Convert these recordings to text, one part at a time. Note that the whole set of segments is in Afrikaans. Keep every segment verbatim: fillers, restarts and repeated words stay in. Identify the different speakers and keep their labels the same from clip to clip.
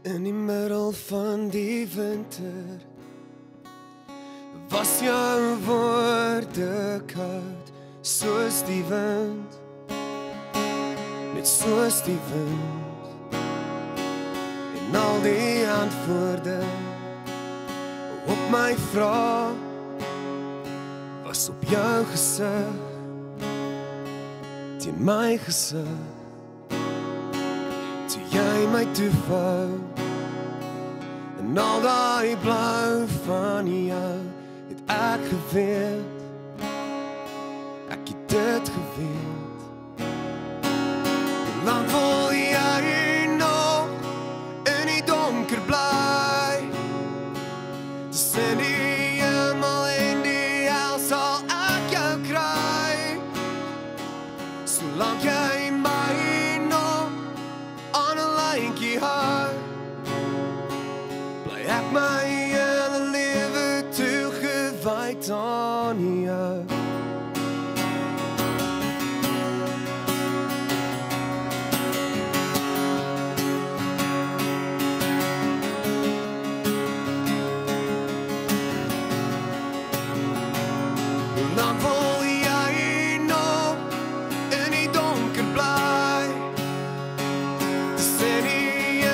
Speaker 1: In die middel van die winter was jou woorde koud, soos die wind, net soos die wind. En al die antwoorde op my vraag was op jou gesig, teen my gesig. Toe jy my toevou, en al die blou van jou, het ek geweet, ek het dit geweet. Hoe lang wil jy nog in die donker bly? Tussen die hemel en die hel sal ek jou kry. Solang jy my hou, bly ek my hele lewe toegewyd aan jou. Hoe lang wil jy nog in die donker bly? Tussen die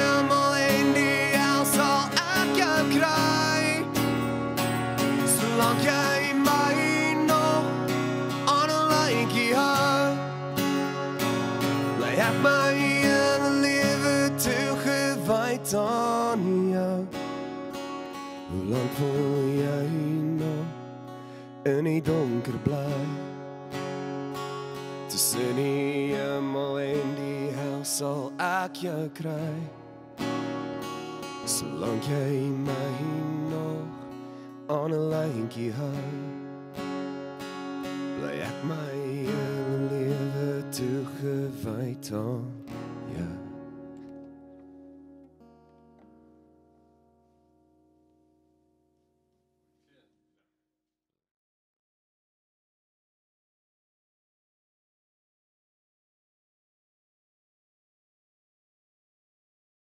Speaker 1: Solang jy my nog aan 'n lyntjie hou, bly ek my hele lewe toegewyd aan jou. Hoe lank wil jy nog in die donker bly? Tussen die hemel en die hel sal ek jou kry. Solang jy my nog aan 'n lyntjie hou, bly ek my hele lewe toegewyd aan